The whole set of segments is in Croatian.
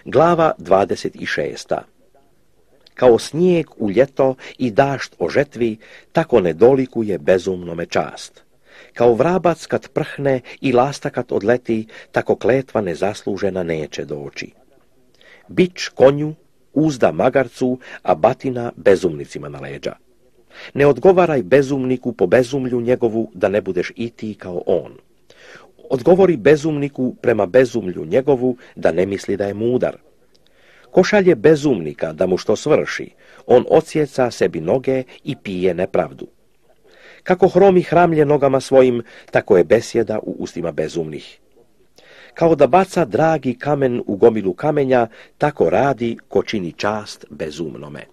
Glava 26. Kao snijeg u ljeto i dašt o žetvi, tako ne dolikuje bezumnome čast. Kao vrabac kad prhne i lasta kad odleti, tako kletva nezaslužena neće doći. Bič konju, uzda magarcu, a batina bezumnicima na leđa. Ne odgovaraj bezumniku po bezumlju njegovu, da ne budeš i ti kao on. Odgovori bezumniku prema bezumlju njegovu, da ne misli da je mudar. Ko šalje bezumnika da mu što svrši, on odsjeca sebi noge i pije nepravdu. Kako hromi hramlje nogama svojim, tako je besjeda u ustima bezumnih. Kao da baca dragi kamen u gomilu kamenja, tako radi ko čini čast bezumnome.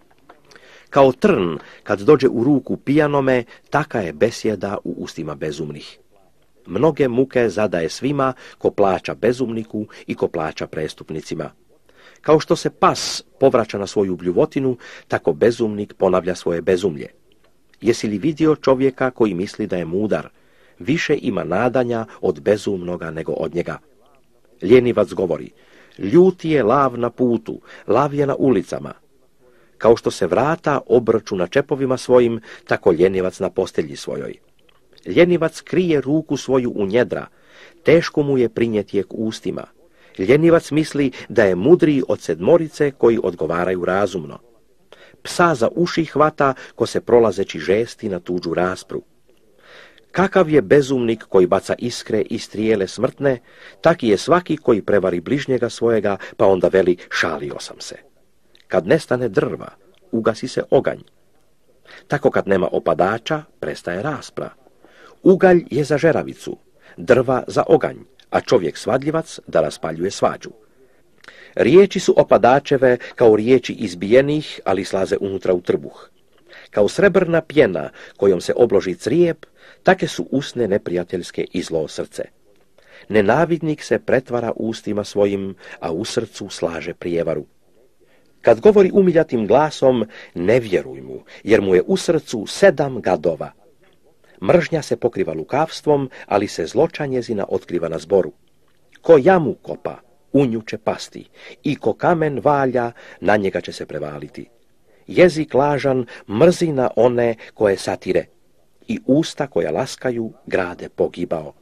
Kao trn, kad dođe u ruku pijanome, taka je besjeda u ustima bezumnih. Mnoge muke zadaje svima ko plaća bezumniku i ko plaća prestupnicima. Kao što se pas povraća na svoju bljuvotinu, tako bezumnik ponavlja svoje bezumlje. Jesi li vidio čovjeka koji misli da je mudar? Više ima nadanja od bezumnoga nego od njega. Ljenivac govori, ljuti je lav na putu, lav je na ulicama. Kao što se vrata obrću na čepovima svojim, tako ljenivac na postelji svojoj. Ljenivac krije ruku svoju u njedra, teško mu je prinijeti je k ustima. Ljenivac misli da je mudriji od sedmorice koji odgovaraju razumno. Psa za uši hvata ko se prolazeći žesti na tuđu raspru. Kakav je bezumnik koji baca iskre i strijele smrtne, taki je svaki koji prevari bližnjega svojega, pa onda veli šalio sam se. Kad nestane drva, ugasi se oganj. Tako kad nema opadača, prestaje raspra. Ugalj je za žeravicu, drva za oganj, a čovjek svadljivac da raspaljuje svađu. Riječi su opadačeve kao riječi izbijenih, ali slaze unutra u trbuh. Kao srebrna pjena kojom se obloži crijep, take su usne neprijateljske i zlo srce. Nenavidnik se pretvara ustima svojim, a u srcu slaže prijevaru. Kad govori umiljatim glasom, ne vjeruj mu, jer mu je u srcu 7 gadova. Mržnja se pokriva lukavstvom, ali se zloća njezina otkriva na zboru. Ko jamu kopa, u nju će pasti, i ko kamen valja, na njega će se prevaliti. Jezik lažan mrzi na one koje satire, i usta koja laskaju grade pogibao.